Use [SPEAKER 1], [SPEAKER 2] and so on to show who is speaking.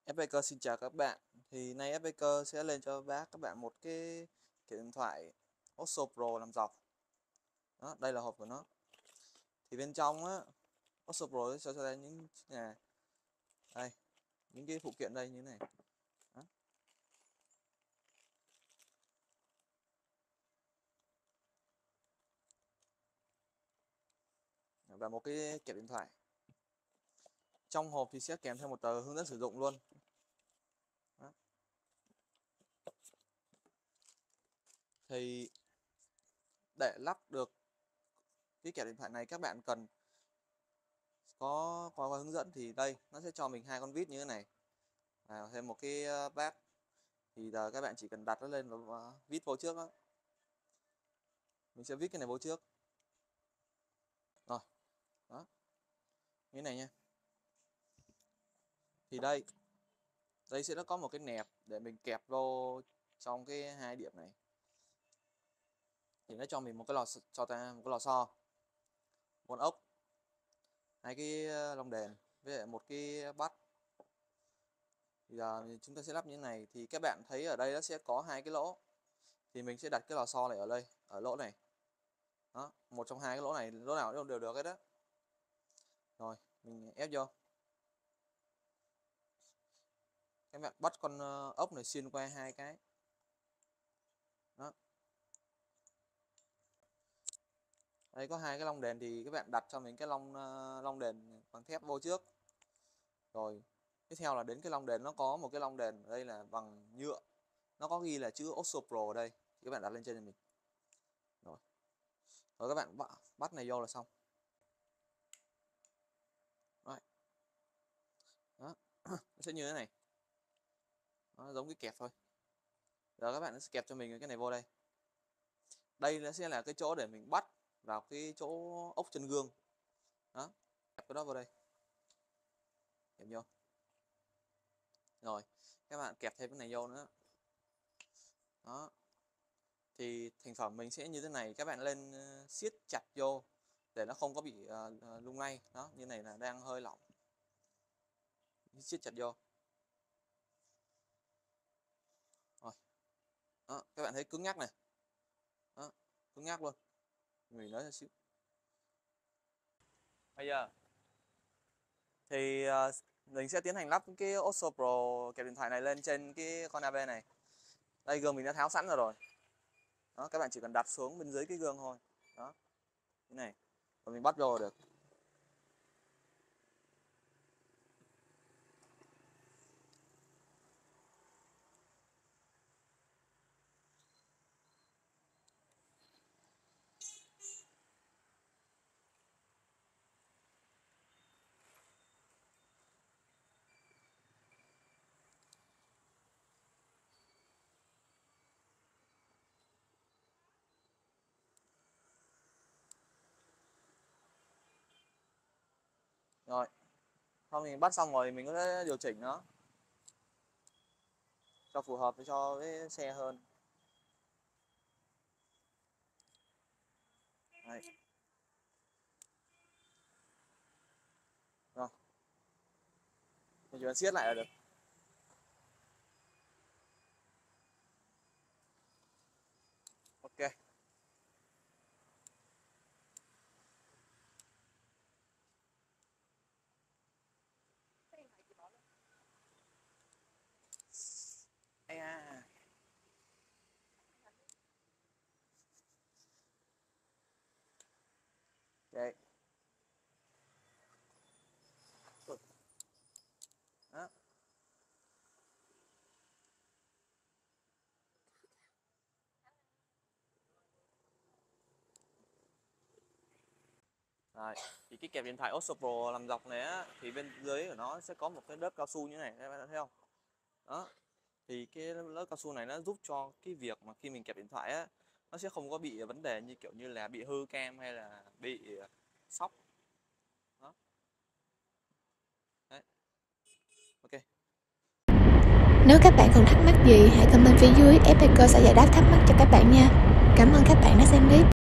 [SPEAKER 1] FPK xin chào các bạn. Thì nay FPK sẽ lên cho các bạn một cái điện thoại Oxo Pro làm dọc. Đó, đây là hộp của nó. Thì bên trong á, Oxo Pro sẽ cho ra những đây, những cái phụ kiện đây như thế này. Đó. Và một cái kẹp điện thoại. Trong hộp thì sẽ kèm theo một tờ hướng dẫn sử dụng luôn. Đó. Thì để lắp được cái kẹp điện thoại này các bạn cần có qua hướng dẫn thì đây nó sẽ cho mình hai con vít như thế này, thêm một cái bát. Thì giờ các bạn chỉ cần đặt nó lên và vít vô trước đó. Mình sẽ vít cái này vô trước rồi đó, như thế này nha. Thì đây sẽ có một cái nẹp để mình kẹp vô trong cái hai điểm này. Thì nó cho mình một cái lò, cho ta một cái lò xo, một ốc, hai cái lông đèn với lại một cái bắt. Thì giờ chúng ta sẽ lắp như thế này. Thì các bạn thấy ở đây nó sẽ có hai cái lỗ, thì mình sẽ đặt cái lò xo này ở đây, ở lỗ này đó, một trong hai cái lỗ này, lỗ nào đều được hết đó. Rồi mình ép vô, các bạn bắt con ốc này xuyên qua hai cái đó. Đây có hai cái lông đèn thì các bạn đặt cho mình cái lông đèn bằng thép vô trước. Rồi tiếp theo là đến cái lông đèn, nó có một cái lông đèn ở đây là bằng nhựa, nó có ghi là chữ Oxo Pro ở đây, thì các bạn đặt lên trên cho mình. Rồi các bạn bắt này vô là xong. Rồi. Đó. Nó sẽ như thế này. Nó giống cái kẹp thôi. Giờ các bạn sẽ kẹp cho mình cái này vô đây. Đây nó sẽ là cái chỗ để mình bắt vào cái chỗ ốc chân gương. Đó, kẹp cái đó vào đây. Kẹp vô. Rồi, các bạn kẹp thêm cái này vô nữa. Đó. Thì thành phẩm mình sẽ như thế này, các bạn lên siết chặt vô để nó không có bị lung lay. Đó, như này là đang hơi lỏng. Siết chặt vô. Rồi. Đó, các bạn thấy cứng nhắc này. Đó, cứng nhắc luôn. Mình nói xíu. Bây giờ thì mình sẽ tiến hành lắp cái Oxo Pro kẹp điện thoại này lên trên cái con AB này. Đây, gương mình đã tháo sẵn rồi. Đó, các bạn chỉ cần đặt xuống bên dưới cái gương thôi. Đó, thế này, rồi mình bắt vô được. Rồi, sau mình bắt xong rồi mình có thể điều chỉnh nó cho phù hợp với cho cái xe hơn. Đấy. Rồi, mình chỉ cần siết lại là được. Ok. Ây à. Đấy. Đó. Rồi, thì cái kẹp điện thoại Oxo Pro làm dọc này á, thì bên dưới của nó sẽ có một cái lớp cao su như này, các bạn thấy không? Đó. Thì cái lớp cao su này nó giúp cho cái việc mà khi mình kẹp điện thoại á, nó sẽ không có bị vấn đề như kiểu như là bị hư cam hay là bị sóc. Đó. Đấy. Ok.
[SPEAKER 2] Nếu các bạn còn thắc mắc gì, hãy comment phía dưới, FPK sẽ giải đáp thắc mắc cho các bạn nha. Cảm ơn các bạn đã xem clip.